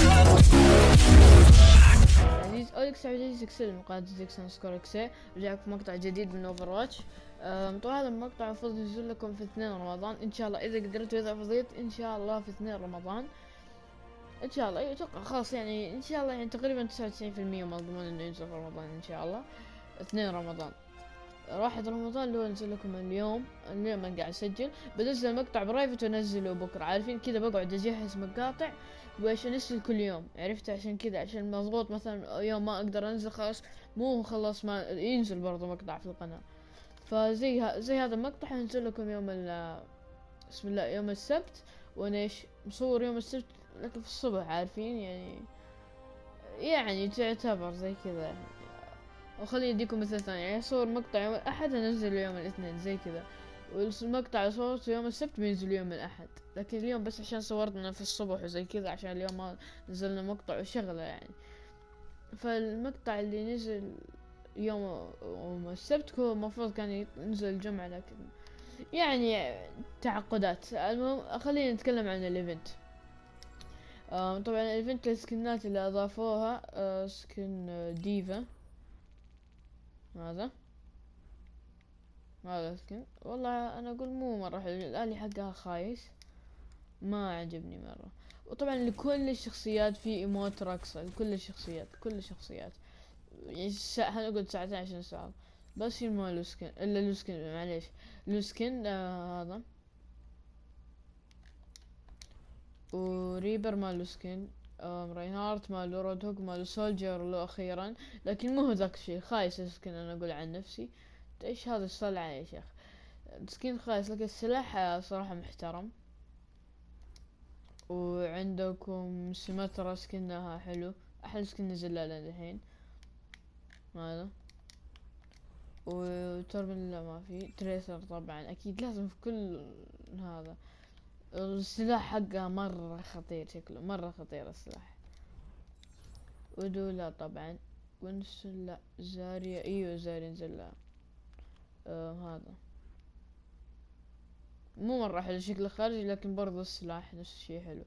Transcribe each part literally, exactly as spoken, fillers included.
عزيز أوليكس عزيز إكسل من قناة زيكس أندرسكور إكسل، رجعكم مقطع جديد من أوفر واتش. طبعا هذا المقطع المفروض ينزل لكم في اثنين رمضان إن شاء الله، إذا قدرت وإذا فضيت إن شاء الله في اثنين رمضان إن شاء الله. أتوقع خلاص يعني إن شاء الله، يعني تقريبا تسعة وتسعين في المية مضمون إنه ينزل في رمضان إن شاء الله. اثنين رمضان، واحد رمضان اللي هو نزل لكم اليوم. اليوم أنا قاعد أسجل، بنزل مقطع برايفت وأنزله بكرة، عارفين كذا بقعد أجهز مقاطع باش انزل كل يوم، عرفت؟ عشان كذا عشان مضغوط، مثلا يوم ما اقدر انزل خلاص مو خلاص ما ينزل برضه مقطع في القناة. فزي ها زي هذا المقطع حنزل لكم يوم ال بسم الله يوم السبت. وانا ايش مصور يوم السبت لكن في الصبح، عارفين يعني يعني تعتبر زي كذا. وخليني اديكم مثال ثاني، يعني اصور مقطع يوم الاحد انزله يوم الاثنين زي كذا، والمقطع اللي صورته يوم السبت بينزل يوم الاحد. لكن اليوم بس عشان صورتنا في الصبح وزي كذا، عشان اليوم ما نزلنا مقطع وشغله يعني. فالمقطع اللي نزل يوم يوم السبت هو المفروض كان ينزل الجمعة، لكن يعني تعقدات. المهم خلينا نتكلم عن الايفنت. آه طبعا الايفنت السكنات اللي اضافوها، آه سكن ديفا، هذا هذا سكن والله انا اقول مو مرة حلو، الالي حقها خايس ما عجبني مرة. وطبعا لكل الشخصيات في ايموت رقصة، لكل الشخصيات كل الشخصيات يعني سا... هنقعد ساعتين عشان نساعد. بس في ما لوسكن الا لوسكن، معليش لوسكن آه هذا، وريبر ماله سكن، آه راينهارت ماله، رود هوك ماله، سولجر له اخيرا. لكن مو ذاك الشيء خايس السكن، انا اقول عن نفسي. ايش هذا الصلعة يا شيخ؟ سكين خايس، لكن السلاح صراحة محترم. وعندكم سيمترا سكنها حلو، احلى سكن نزل لنا الحين هذا. وتوربن لا ما في تريسر، طبعا اكيد لازم في كل هذا. السلاح حقها مرة خطير، شكله مرة خطير السلاح. ودولا طبعا، ونسل لا، زاريا ايوه زاريا نزل لها. آه هذا مو مرة حلو شكله خارجي، لكن برضو السلاح نفس الشي حلو.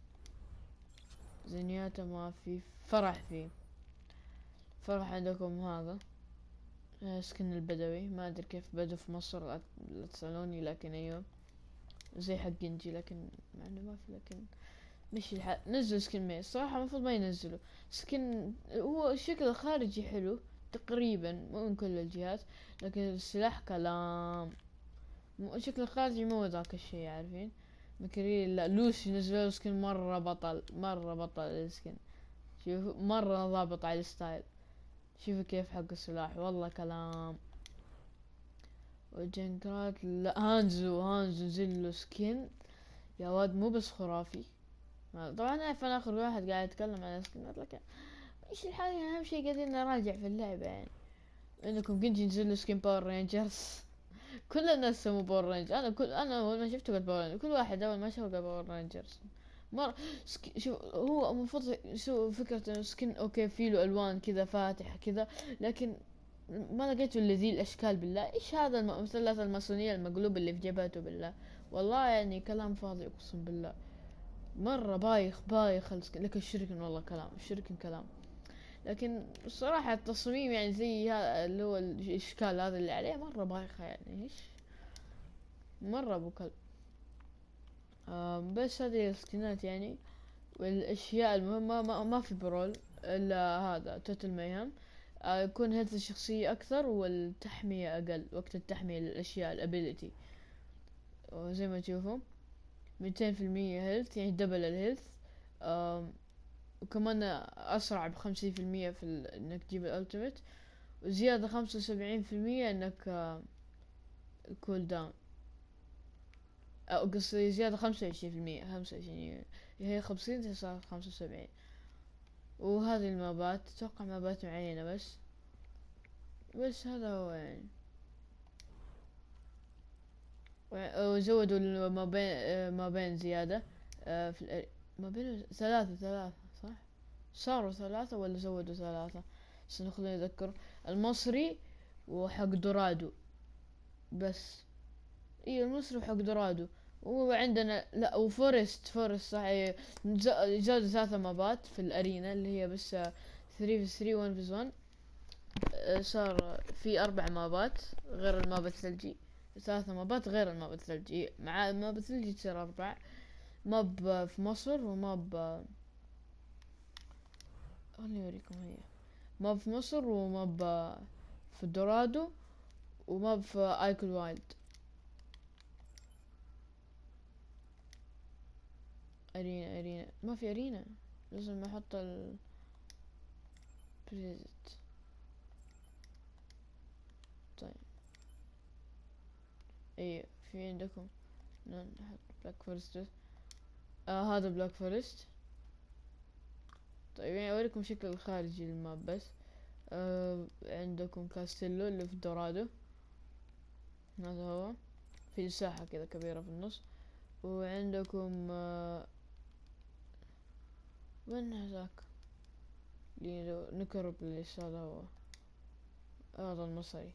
زنياتا ما في، فرح فيه. فرح عندكم هذا سكن البدوي، ما ادري كيف بدو في مصر، لا لا تسألوني، لكن ايوه زي حق جنجي، لكن مع انه ما في، لكن مش الحق نزل سكن مي الصراحة المفروض ما ينزلوا سكن. هو الشكل الخارجي حلو تقريبا مو من كل الجهات، لكن السلاح كلام. الشكل الخارجي مو ذاك الشي، عارفين؟ مكريل لا، لوسي نزلوا سكن مرة بطل، مرة بطل السكن. شوف مرة ضابط على الستايل، شوفوا كيف حق السلاح والله كلام. وجنكرات لا، هانزو هانزو نزل له سكن يا واد مو بس خرافي. طبعا اعرف انا اخر واحد قاعد يتكلم عن السكنات، لكن ايش الحال يعني؟ اهم شي قاعدين نراجع في اللعبة يعني. عندكم كنجي نزل له سكين باور رينجرز كل الناس سموا باور رينجر، انا كل انا اول ما شفته قلت باور رينجر، كل واحد اول ما شافه قال باور رينجرز. مر سك... شو هو المفروض شو فكرة انه سكن اوكي فيه له الوان كذا فاتحة كذا، لكن ما لقيته اللي ذي الاشكال. بالله ايش هذا المثلث الماسونية المقلوب اللي في جبهته؟ بالله والله يعني كلام فاضي اقسم بالله، مرة بايخ بايخ السكن. لكن الشركن والله كلام، الشركن كلام. لكن الصراحة التصميم يعني زي هذا اللي هو الاشكال هذا اللي عليه مرة بايخة، يعني ايش مرة ابو كلب. آه بس هذه السكنات يعني. والاشياء المهمة ما, ما في برول الا هذا توتال ميهم. آه يكون هيلث الشخصية اكثر والتحمية اقل، وقت التحمية للاشياء الابيليتي. وزي ما تشوفوا ميتين في المية هيلث، يعني دبل الهيلث. وكمان اسرع بخمسين في المية في ال... انك تجيب الالتيميت. وزيادة خمسة وسبعين في المية انك آه الكول داون، او قصدي زيادة خمسة وعشرين في المية، خمسة وعشرين هي خمسين صار خمسة وسبعين. وهذه المابات اتوقع مابات معينة بس. بس هذا هو يعني. وزودوا المابين ما بين زيادة آه في الأر... ما بين ثلاثة ثلاثة صح؟ صاروا ثلاثة ولا زودوا ثلاثة؟ سنخليني اذكر المصري وحق دورادو بس. ايه المصري وحق دورادو وعندنا لا وفورست فورست صح إيه، ز- زادوا ثلاثة مابات في الارينا اللي هي بس ثري في ثري ون في ون. صار في اربع مابات غير الماب الثلجي، ثلاثة مابات غير الماب الثلجي، مع الماب الثلجي تصير اربع. ماب في مصر وماب، خليني اوريكم هي، ماب في مصر وماب في الدورادو وماب في ايكل وايلد. ارينا ارينا ما في ارينا، لازم احط ال بريزت. طيب ايه في عندكم، نحط بلاك فورست. آه هذا بلاك فورست. طيب يعني اوريكم شكل الخارجي للماب بس. آه عندكم كاستيلو اللي في دورادو، هذا هو، في ساحة كذا كبيرة في النص. وعندكم آه وين هذاك اللي نكروبوليس، هذا هو، هذا المصري.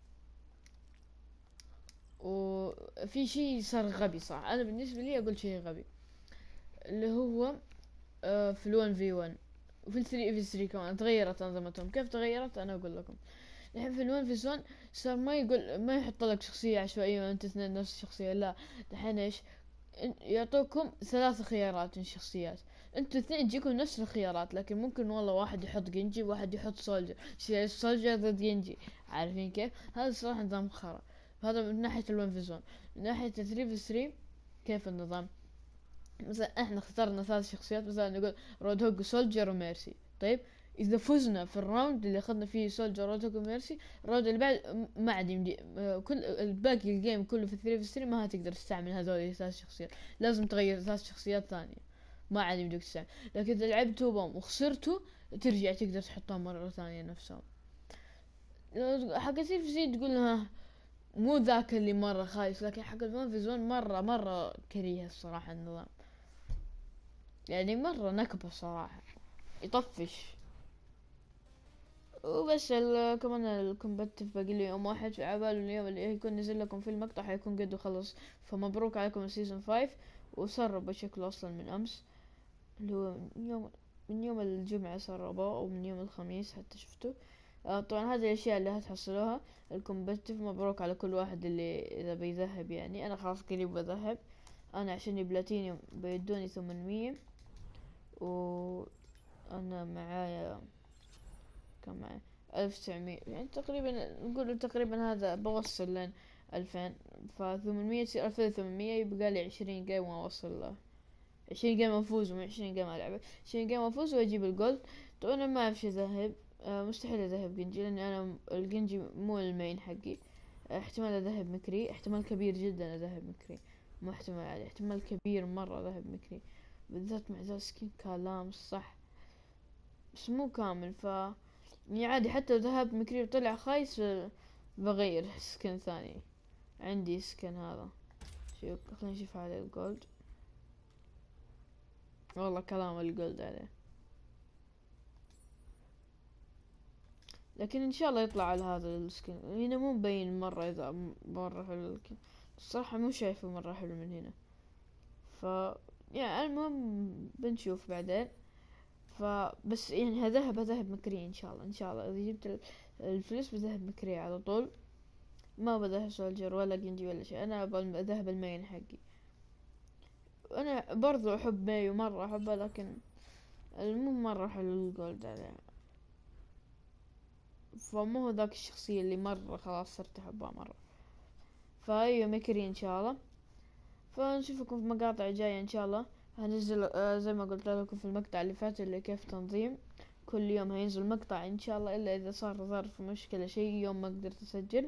وفي شيء صار غبي صح، انا بالنسبة لي اقول شيء غبي، اللي هو آه في الون في ون وفي الثري في ثري كمان تغيرت انظمتهم. كيف تغيرت؟ انا اقول لكم. الحين في الون في ون صار ما يقول، ما يحط لك شخصية عشوائية وانت اثنين نفس الشخصية، لا الحين ايش، يعطوكم ثلاث خيارات من شخصيات، انتوا اثنين تجيكم نفس الخيارات، لكن ممكن والله واحد يحط جنجي وواحد يحط سولجر، يصير سولجر ضد جنجي. عارفين كيف؟ هذا صراحة نظام خرا. هذا من ناحية الون في ون. من ناحية ثري في ثري كيف النظام؟ مثلا احنا اخترنا ثلاث شخصيات، مثلا نقول رود هوج سولجر وميرسي. طيب اذا فزنا في الراوند اللي اخذنا فيه سولجر رود هوج وميرسي، الراوند اللي بعد ما عاد يمدي كل الباقي الجيم كله في ثري في ثري ما هتقدر تستعمل هذول الثلاث شخصيات، لازم تغير ثلاث شخصيات ثانية، ما عاد يمديك تستعمل. لكن اذا لعبتوا بهم وخسرتوا ترجع تقدر تحطهم مرة ثانية نفسهم. حق ثري في ثري تقول ها مو ذاك اللي مرة خايس، لكن حق الون في زون مرة مرة كريه الصراحة النظام، يعني مرة نكبة صراحة، يطفش. وبس ال- كمان الكومبتيف باقي له يوم واحد، في عبال اليوم اللي يكون نزل لكم في المقطع حيكون قد وخلص. فمبروك عليكم السيزون فايف، وسرب شكله اصلا من امس، اللي هو من يوم من يوم الجمعة سربوه، او من يوم الخميس حتى شفته. آه طبعا هذه الاشياء اللي هتحصلوها الكومبتيف. مبروك على كل واحد اللي اذا بيذهب، يعني انا خلاص قريب بذهب. انا عشان بلاتينيوم بيدوني ثمانمية، وانا معايا كم معي ألف وتسعمية، يعني تقريبا نقول تقريبا هذا بوصل لين ألفين، فثمانمية تصير ألفين وثمانمية، يبقى لي عشرين جيم وأوصل عشرين جيم أفوز ومن عشرين جيم ألعب، عشرين جيم أفوز وأجيب الجولد. طبعا أنا ما أعرف أذهب، آه مستحيل أذهب جنجي، لأني أنا الجنجي مو المين حقي. آه احتمال أذهب مكري، احتمال كبير جدا أذهب مكري، مو احتمال عادي، احتمال كبير مرة أذهب مكري، بالذات مع ذا سكين كلام صح بس مو كامل. ف يعني عادي حتى لو ذهب مكري وطلع خايس، آه، بغير سكن ثاني. عندي سكن هذا، شوف خلينا نشوف على الجولد، والله كلام الجولد عليه، لكن ان شاء الله يطلع على هذا السكن. هنا مو مبين مرة اذا مرة حلو، لكن الصراحة مو شايفه مرة حلو من هنا. ف يعني المهم بنشوف بعدين. فبس يعني هذهب هذهب مكري ان شاء الله، ان شاء الله اذا جبت الفلوس بذهب مكري على طول، ما بذهب سولجر ولا جندي ولا شيء، انا بذهب المين حقي. انا برضو احب مايو مرة احبه، لكن مو مرة حلو الجولد عليه، فمو هو ذاك الشخصية اللي مرة خلاص صرت احبها مرة. فايوه مكري ان شاء الله. فنشوفكم في مقاطع جاية ان شاء الله. هنزل آه زي ما قلت لكم في المقطع اللي فات اللي كيف تنظيم، كل يوم هينزل مقطع ان شاء الله، الا اذا صار ظرف مشكلة شيء يوم ما قدرت اسجل.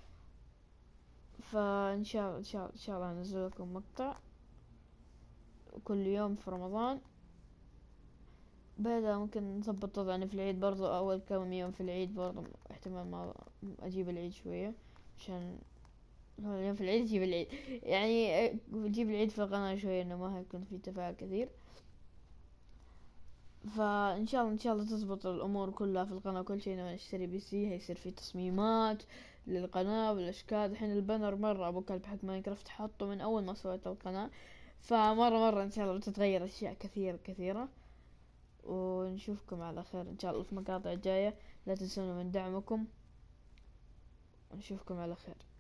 فان شاء الله ان شاء الله ان شاء الله هنزل لكم مقطع كل يوم في رمضان. بعدها ممكن نظبط طبعا في العيد برضو، اول كم يوم في العيد برضو احتمال ما اجيب العيد شوية، عشان هو اليوم في العيد اجيب العيد، يعني اجيب العيد في القناة شوية انه ما هيكون في تفاعل كثير. فان شاء الله ان شاء الله تزبط الامور كلها في القناة. كل شيء لما نشتري بي سي هيصير في تصميمات للقناة والاشكال. الحين البانر مرة ابو كلب حق ماينكرافت حطه من اول ما سويت القناة، فمرة مرة ان شاء الله بتتغير اشياء كثيرة كثيرة. ونشوفكم على خير ان شاء الله في مقاطع جاية. لا تنسونا من دعمكم، ونشوفكم على خير.